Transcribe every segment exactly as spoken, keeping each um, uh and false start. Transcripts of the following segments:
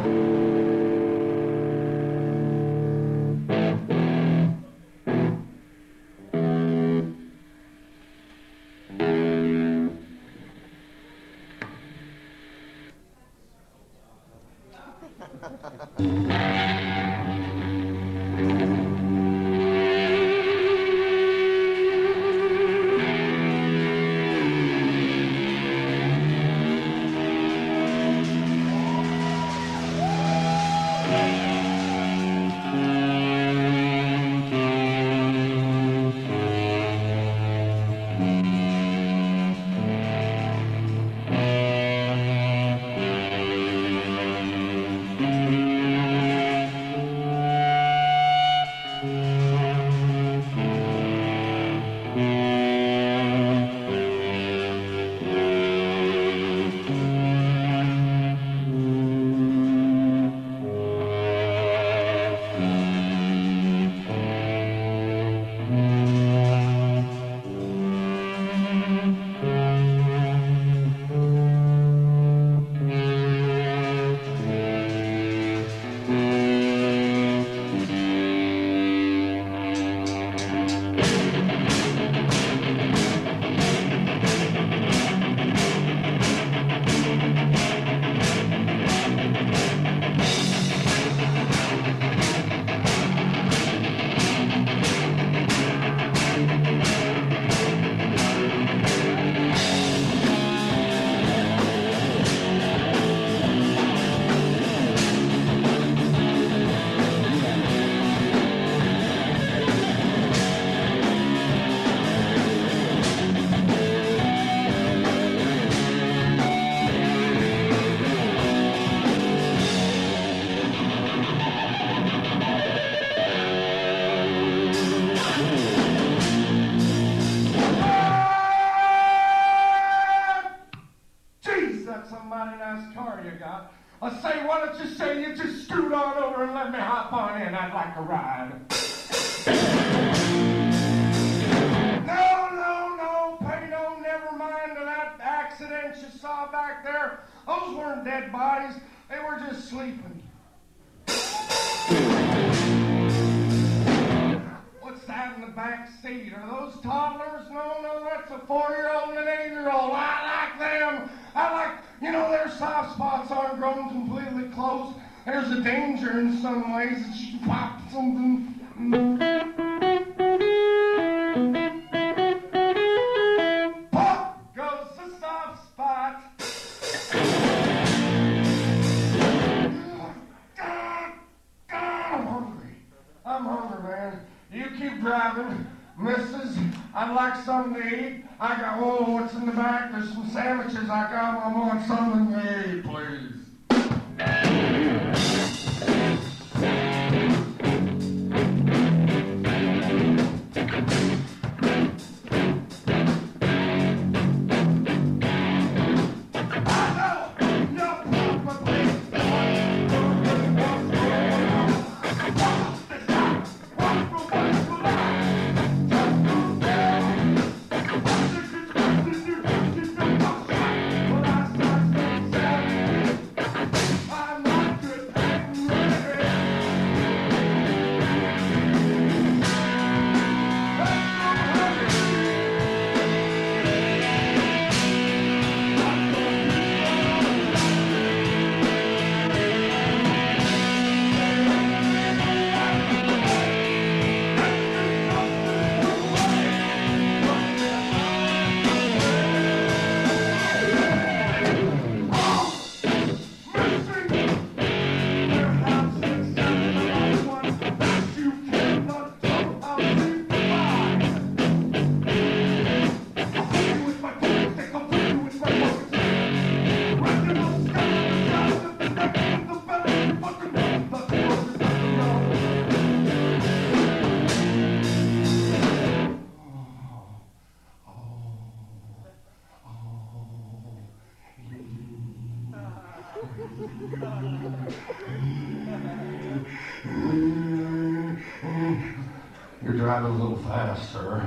You're driving a little fast, sir.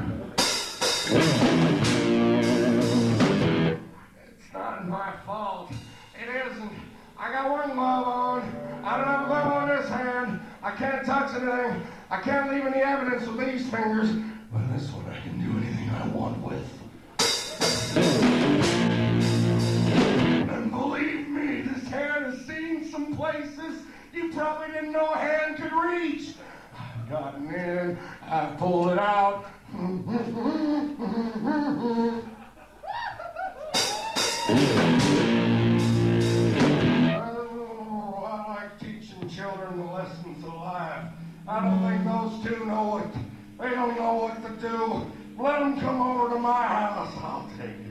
It's not my fault. It isn't. I got one glove on. I don't have a glove on this hand. I can't touch anything. I can't leave any evidence with these fingers. But this one I can do anything I want with. And believe me, this hand has seen some places you probably didn't know a hand could reach. I've gotten in, I've pulled it out. Oh, I like teaching children the lessons of life. I don't think those two know what, they don't know what to do. Let them come over to my house, I'll take